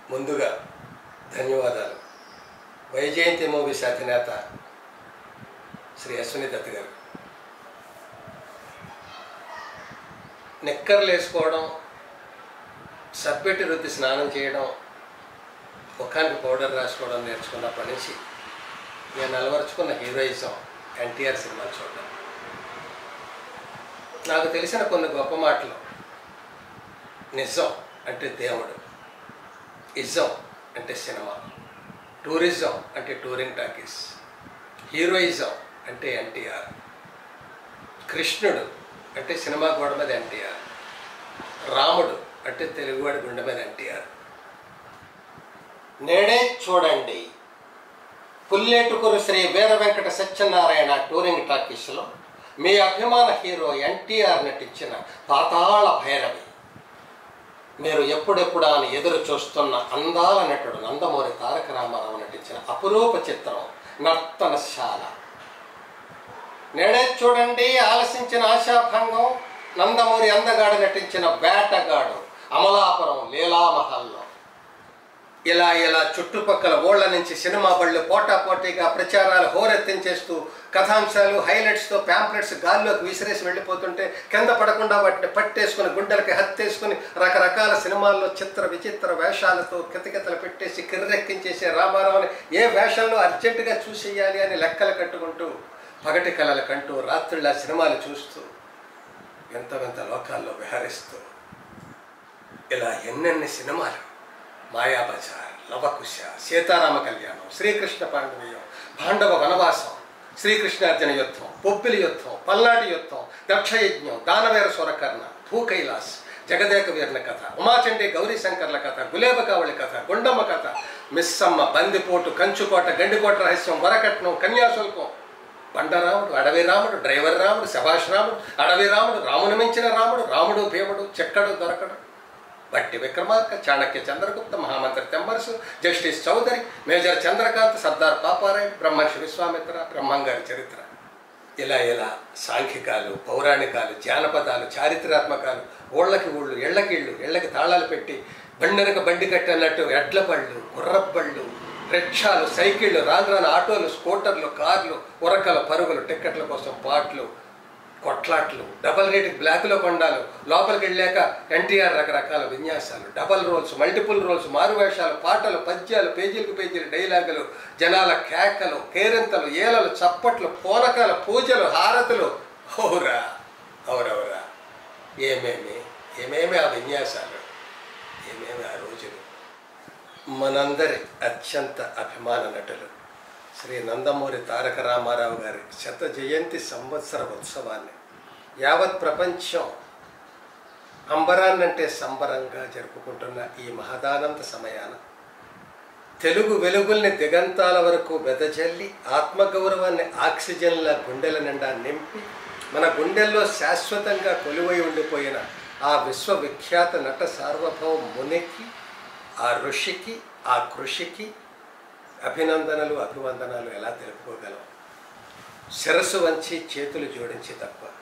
ముందుగా ధన్యవాదాలు. వైజయంతి మూవీస్ అధినేత శ్రీ అశ్విని దత్ గారు. నిక్కర్లు వేసుకోవడం, సబ్బెట్టి రుద్ది స్నానం చేయడం, ముఖానికి పౌడర్ రాసుకోవడం నేర్చుకున్నప్పటి నుంచి నేను అలవరుచుకున్న హీరోయిజం ఎన్టీఆర్ సినిమాలు చూడడం. నాకు తెలిసిన కొన్ని గొప్ప మాటలు: నిజం అంటే దేవుడు, ఇజం అంటే సినిమా, టూరిజం అంటే టూరింగ్ టాకీస్, హీరోయిజం అంటే ఎన్టీఆర్, కృష్ణుడు అంటే సినిమా గోడ మీద ఎన్టీఆర్, రాముడు అంటే తెలుగువాడి గుండె మీద ఎన్టీఆర్. నేడే చూడండి పుల్లేటుకురు శ్రీ వీర వెంకట సత్యనారాయణ టూరింగ్ టాకీస్లో మీ అభిమాన హీరో ఎన్టీఆర్ నటించిన పాతాళ భైరవి. మీరు ఎప్పుడెప్పుడా అని ఎదురు చూస్తున్న అందాల నటుడు నందమూరి తారక రామారావు నటించిన అపురూప చిత్రం నర్తనశాల. నేడే చూడండి ఆలసించిన ఆశాభంగం నందమూరి అందగాడు నటించిన వేటగాడు అమలాపురం లీలామహల్లో. ఇలా చుట్టుపక్కల ఊళ్ళ నుంచి సినిమా బళ్ళు పోటాపోటీగా ప్రచారాలు హోరెత్తించేస్తూ కథాంశాలు హైలైట్స్తో ప్యాంప్లెట్స్ గాల్లోకి విసిరేసి వెళ్ళిపోతుంటే కింద పడకుండా వాటిని పట్టేసుకుని గుండెలకి హత్తేసుకుని రకరకాల సినిమాల్లో చిత్ర విచిత్ర వేషాలతో కితకితలు పెట్టేసి కిర్రెక్కించేసే రామారావుని ఏ వేషంలో అర్జెంటుగా చూసేయాలి అని లెక్కలు కట్టుకుంటూ పగటి కళలు కంటూ రాత్రిళ్ళ సినిమాలు చూస్తూ వింత వింత లోకాల్లో విహరిస్తూ ఇలా ఎన్నెన్ని సినిమాలు: మాయాబజార్, లవకుశ, సీతారామ కళ్యాణం, శ్రీకృష్ణ పాండవీయం, పాండవ వనవాసం, శ్రీకృష్ణార్జున యుద్ధం, పొప్పిలి యుద్ధం, పల్నాటి యుద్ధం, దక్షయజ్ఞం, దానవేర సురకర్ణ, భూకైలాస్, జగదేక వీరుని కథ, ఉమాచండి గౌరీశంకర్ల కథ, గులేబకావళి కథ, గుండమ్మ కథ, మిస్సమ్మ, బందిపోటు, కంచుకోట, గండికోట రహస్యం, వరకట్నం, కన్యాశుల్కం, బండరాముడు, అడవి రాముడు, డ్రైవర్ రాముడు, శభాష్ రాముడు, అడవి రాముడు, రాముని మించిన రాముడు, రాముడు భీముడు, చెక్కడు దొరకడు, బట్టి విక్రమార్క, చాణక్య చంద్రగుప్త, మహామంత్రి తెమ్మరసు, జస్టిస్ చౌదరి, మేజర్ చంద్రకాంత్, సర్దార్ పాపారాయ్, బ్రహ్మర్షి విశ్వామిత్ర, బ్రహ్మంగారి చరిత్ర. ఇలా సాంఘికాలు, పౌరాణికాలు, జానపదాలు, చారిత్రాత్మకాలు, ఊళ్ళకి ఊళ్ళు, ఇళ్ళకి తాళాలు పెట్టి బండెనక బండి కట్టన్నట్టు ఎడ్ల బళ్ళు, గుర్రబళ్ళు, రిక్షాలు, సైకిళ్ళు, రాను ఆటోలు, స్కూటర్లు, కార్లు, ఉరకలు, పరుగులు, టిక్కెట్ల కోసం పాటలు, కొట్లాట్లు, డబల్ రేట్ బ్లాక్లో కొండాలు, లోపలికి వెళ్ళాక ఎన్టీఆర్ రకరకాల విన్యాసాలు, డబల్ రోల్స్, మల్టిపుల్ రోల్స్, మారువేషాలు, పాటలు, పద్యాలు, పేజీలకు పేజీలు డైలాగులు, జనాల కేకలు, కేరింతలు, ఏలలు, చప్పట్లు, పూనకాలు, పూజలు, హారతులు. అవురవరా ఏమేమి ఆ విన్యాసాలు, ఏమేమి ఆ రోజులు. మనందరి అత్యంత అభిమాన నటులు శ్రీ నందమూరి తారక రామారావు గారి 100వ జయంతి సంవత్సర ఉత్సవాన్ని యావత్ ప్రపంచం అంబరాన్నంటే సంబరంగా జరుపుకుంటున్న ఈ మహదానంద సమయాన తెలుగు వెలుగుల్ని దిగంతాల వరకు వెదజల్లి ఆత్మగౌరవాన్ని ఆక్సిజన్ల గుండెల నిండా నింపి మన గుండెల్లో శాశ్వతంగా కొలువై ఉండిపోయిన ఆ విశ్వవిఖ్యాత నట సార్వభౌమ మునికి, ఆ ఋషికి, ఆ కృషికి అభినందనలు, అభివందనాలు ఎలా తెలుపుకోగలం? శిరస్సు వంచి చేతులు జోడించి తప్ప.